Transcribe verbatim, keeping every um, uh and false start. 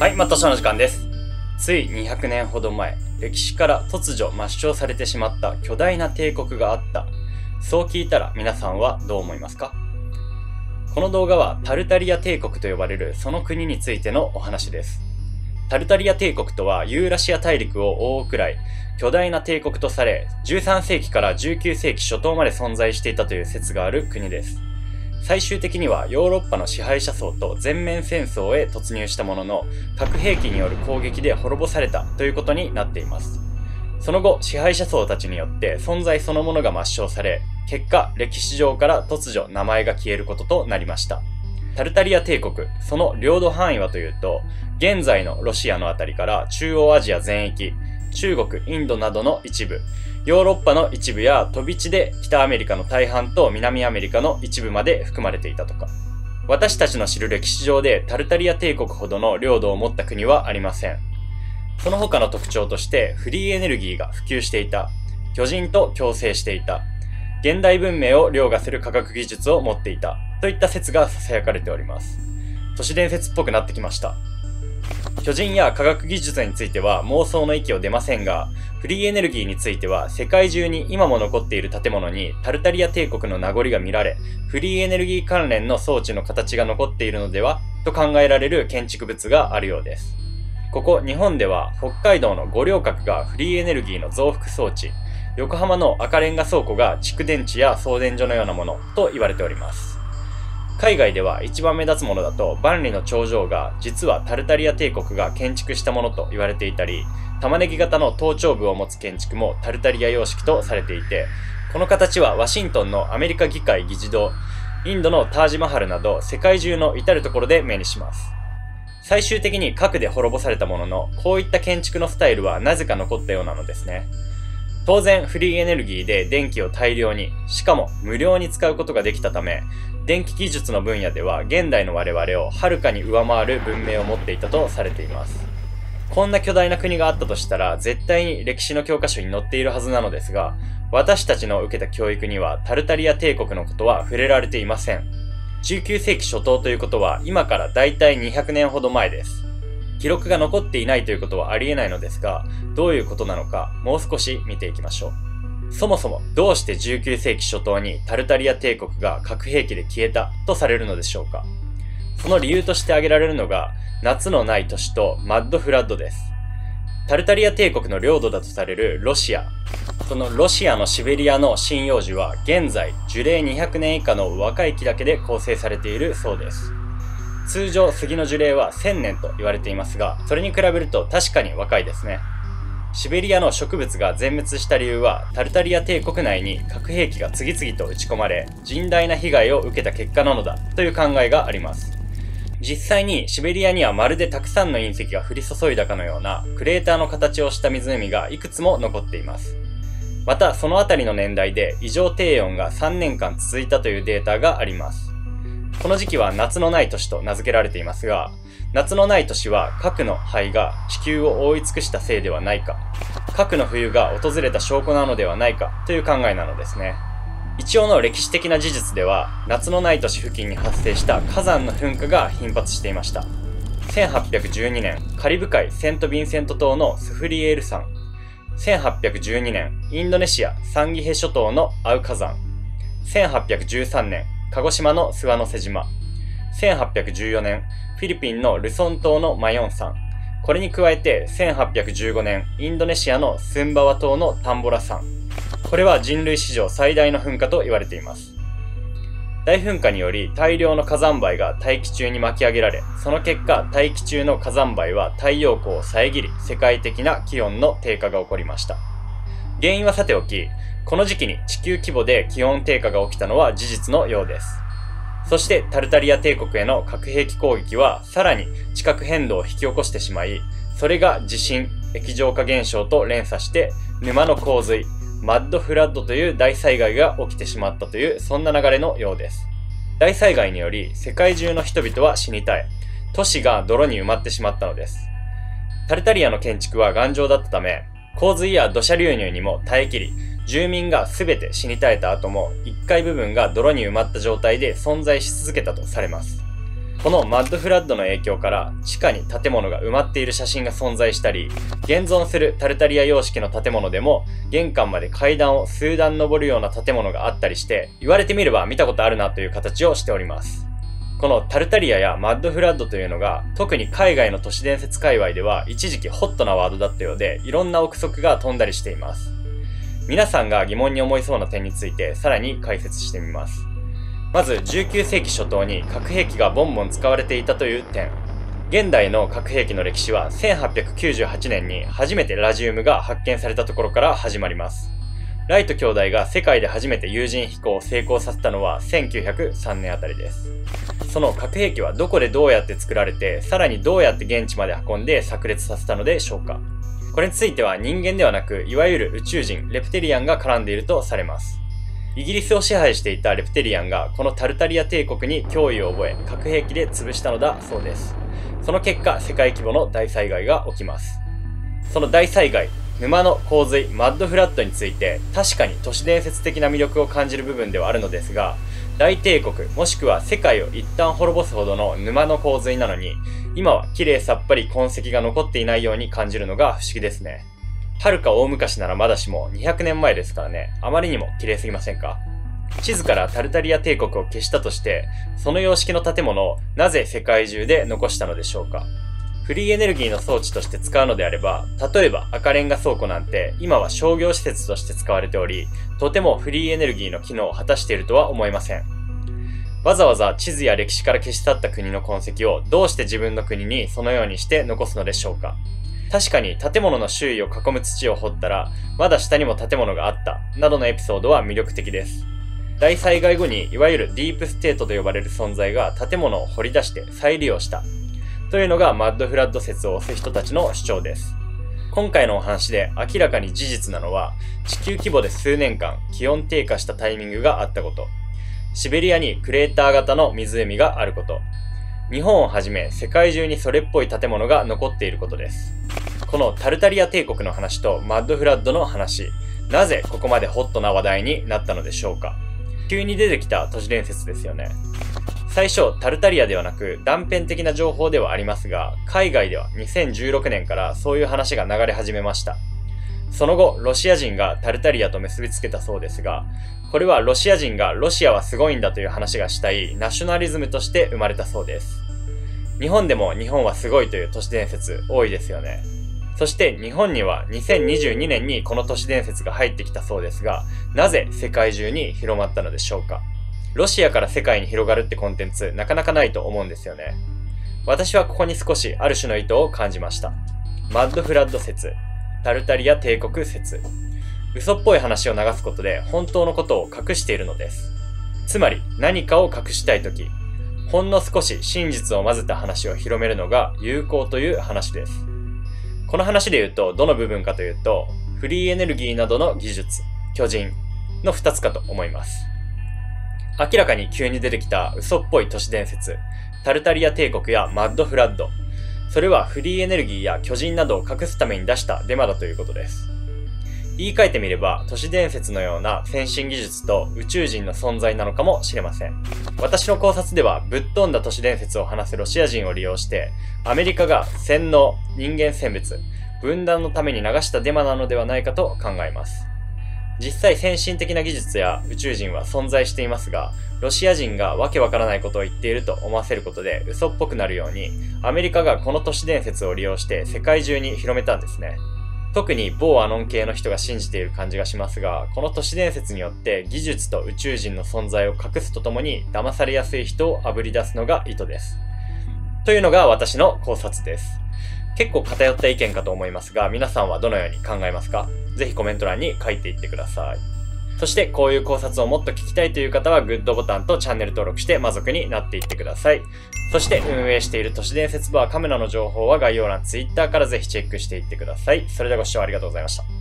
はい、またその時間です。ついにひゃくねんほど前、歴史から突如抹消されてしまった巨大な帝国があった。そう聞いたら皆さんはどう思いますか？この動画はタルタリア帝国と呼ばれるその国についてのお話です。タルタリア帝国とはユーラシア大陸を覆うくらい巨大な帝国とされ、じゅうさんせいきからじゅうきゅうせいき初頭まで存在していたという説がある国です。最終的にはヨーロッパの支配者層と全面戦争へ突入したものの、核兵器による攻撃で滅ぼされたということになっています。その後、支配者層たちによって存在そのものが抹消され、結果、歴史上から突如名前が消えることとなりました。タルタリア帝国、その領土範囲はというと、現在のロシアのあたりから中央アジア全域、中国、インドなどの一部、ヨーロッパの一部や飛び地で北アメリカの大半と南アメリカの一部まで含まれていたとか。私たちの知る歴史上でタルタリア帝国ほどの領土を持った国はありません。その他の特徴としてフリーエネルギーが普及していた、巨人と共生していた、現代文明を凌駕する科学技術を持っていたといった説が囁かれております。都市伝説っぽくなってきました。巨人や科学技術については妄想の域を出ませんが、フリーエネルギーについては世界中に今も残っている建物にタルタリア帝国の名残が見られ、フリーエネルギー関連の装置の形が残っているのではと考えられる建築物があるようです。ここ日本では北海道の五稜郭がフリーエネルギーの増幅装置、横浜の赤レンガ倉庫が蓄電池や送電所のようなものと言われております。海外では一番目立つものだと万里の長城が実はタルタリア帝国が建築したものと言われていたり、玉ねぎ型の頭頂部を持つ建築もタルタリア様式とされていて、この形はワシントンのアメリカ議会議事堂、インドのタージマハルなど世界中の至るところで目にします。最終的に核で滅ぼされたものの、こういった建築のスタイルはなぜか残ったようなのですね。当然フリーエネルギーで電気を大量に、しかも無料に使うことができたため、電気技術の分野では現代の我々をはるかに上回る文明を持っていたとされています。こんな巨大な国があったとしたら絶対に歴史の教科書に載っているはずなのですが、私たちの受けた教育にはタルタリア帝国のことは触れられていません。じゅうきゅうせいき初頭ということは今からだいたいにひゃくねんほど前です。記録が残っていないということはありえないのですが、どういうことなのかもう少し見ていきましょう。そもそもどうしてじゅうきゅうせいき初頭にタルタリア帝国が核兵器で消えたとされるのでしょうか。その理由として挙げられるのが夏のない年とマッドフラッドです。タルタリア帝国の領土だとされるロシア。そのロシアのシベリアの針葉樹は現在樹齢にひゃくねん以下の若い木だけで構成されているそうです。通常杉の樹齢はせんねんと言われていますが、それに比べると確かに若いですね。シベリアの植物が全滅した理由はタルタリア帝国内に核兵器が次々と撃ち込まれ甚大な被害を受けた結果なのだという考えがあります。実際にシベリアにはまるでたくさんの隕石が降り注いだかのようなクレーターの形をした湖がいくつも残っています。またそのあたりの年代で異常低温がさんねんかん続いたというデータがあります。この時期は夏のない年と名付けられていますが、夏のない年は核の灰が地球を覆い尽くしたせいではないか、核の冬が訪れた証拠なのではないかという考えなのですね。一応の歴史的な事実では、夏のない年付近に発生した火山の噴火が頻発していました。せんはっぴゃくじゅうにねん、カリブ海セント・ヴィンセント島のスフリエール山。せんはっぴゃくじゅうにねん、インドネシア・サンギヘ諸島のアウ火山。せんはっぴゃくじゅうさんねん、鹿児島の諏訪之瀬島。せんはっぴゃくじゅうよねん、フィリピンのルソン島のマヨン山。これに加えてせんはっぴゃくじゅうごねん、インドネシアのスンバワ島のタンボラ山。これは人類史上最大の噴火と言われています。大噴火により大量の火山灰が大気中に巻き上げられ、その結果大気中の火山灰は太陽光を遮り、世界的な気温の低下が起こりました。原因はさておき、この時期に地球規模で気温低下が起きたのは事実のようです。そしてタルタリア帝国への核兵器攻撃はさらに地殻変動を引き起こしてしまい、それが地震、液状化現象と連鎖して沼の洪水、マッドフラッドという大災害が起きてしまったという、そんな流れのようです。大災害により世界中の人々は死に絶え、都市が泥に埋まってしまったのです。タルタリアの建築は頑丈だったため、洪水や土砂流入にも耐えきり、住民が全て死に絶えた後もいっかい部分が泥に埋まった状態で存在し続けたとされます。 このマッドフラッドの影響から地下に建物が埋まっている写真が存在したり、現存するタルタリア様式の建物でも玄関まで階段を数段登るような建物があったりして、言われてみれば見たことあるなという形をしております。このタルタリアやマッドフラッドというのが特に海外の都市伝説界隈では一時期ホットなワードだったようで、いろんな憶測が飛んだりしています。皆さんが疑問に思いそうな点についてさらに解説してみます。まずじゅうきゅうせいき初頭に核兵器がボンボン使われていたという点。現代の核兵器の歴史はせんはっぴゃくきゅうじゅうはちねんに初めてラジウムが発見されたところから始まります。ライト兄弟が世界で初めて有人飛行を成功させたのはせんきゅうひゃくさんねんあたりです。その核兵器はどこでどうやって作られて、さらにどうやって現地まで運んで炸裂させたのでしょうか。これについては人間ではなく、いわゆる宇宙人、レプテリアンが絡んでいるとされます。イギリスを支配していたレプテリアンがこのタルタリア帝国に脅威を覚え、核兵器で潰したのだそうです。その結果、世界規模の大災害が起きます。その大災害、沼の洪水、マッドフラッドについて確かに都市伝説的な魅力を感じる部分ではあるのですが、大帝国もしくは世界を一旦滅ぼすほどの沼の洪水なのに、今は綺麗さっぱり痕跡が残っていないように感じるのが不思議ですね。遥か大昔ならまだしもにひゃくねんまえですからね、あまりにも綺麗すぎませんか？地図からタルタリア帝国を消したとして、その様式の建物をなぜ世界中で残したのでしょうか？フリーエネルギーの装置として使うのであれば、例えば赤レンガ倉庫なんて今は商業施設として使われており、とてもフリーエネルギーの機能を果たしているとは思えません。わざわざ地図や歴史から消し去った国の痕跡をどうして自分の国にそのようにして残すのでしょうか？確かに建物の周囲を囲む土を掘ったら、まだ下にも建物があった、などのエピソードは魅力的です。大災害後にいわゆるディープステートと呼ばれる存在が建物を掘り出して再利用した。というのがマッドフラッド説を推す人たちの主張です。今回のお話で明らかに事実なのは、地球規模で数年間気温低下したタイミングがあったこと、シベリアにクレーター型の湖があること、日本をはじめ世界中にそれっぽい建物が残っていることです。このタルタリア帝国の話とマッドフラッドの話、なぜここまでホットな話題になったのでしょうか。急に出てきた都市伝説ですよね。最初タルタリアではなく断片的な情報ではありますが、海外ではにせんじゅうろくねんからそういう話が流れ始めました。その後ロシア人がタルタリアと結びつけたそうですが、これはロシア人がロシアはすごいんだという話がしたいナショナリズムとして生まれたそうです。日本でも日本はすごいという都市伝説多いですよね。そして日本にはにせんにじゅうにねんにこの都市伝説が入ってきたそうですが、なぜ世界中に広まったのでしょうか。ロシアから世界に広がるってコンテンツなかなかないと思うんですよね。私はここに少しある種の意図を感じました。マッドフラッド説、タルタリア帝国説。嘘っぽい話を流すことで本当のことを隠しているのです。つまり何かを隠したいとき、ほんの少し真実を混ぜた話を広めるのが有効という話です。この話で言うとどの部分かというと、フリーエネルギーなどの技術、巨人のふたつかと思います。明らかに急に出てきた嘘っぽい都市伝説、タルタリア帝国やマッドフラッド。それはフリーエネルギーや巨人などを隠すために出したデマだということです。言い換えてみれば、都市伝説のような先進技術と宇宙人の存在なのかもしれません。私の考察では、ぶっ飛んだ都市伝説を話すロシア人を利用して、アメリカが洗脳、人間選別、分断のために流したデマなのではないかと考えます。実際先進的な技術や宇宙人は存在していますが、ロシア人がわけわからないことを言っていると思わせることで嘘っぽくなるように、アメリカがこの都市伝説を利用して世界中に広めたんですね。特に某アノン系の人が信じている感じがしますが、この都市伝説によって技術と宇宙人の存在を隠すとともに騙されやすい人をあぶり出すのが意図です。というのが私の考察です。結構偏った意見かと思いますが、皆さんはどのように考えますか？ぜひコメント欄に書いていってください。そしてこういう考察をもっと聞きたいという方はグッドボタンとチャンネル登録して魔族になっていってください。そして運営している都市伝説バーカメラの情報は概要欄、Twitter からぜひチェックしていってください。それではご視聴ありがとうございました。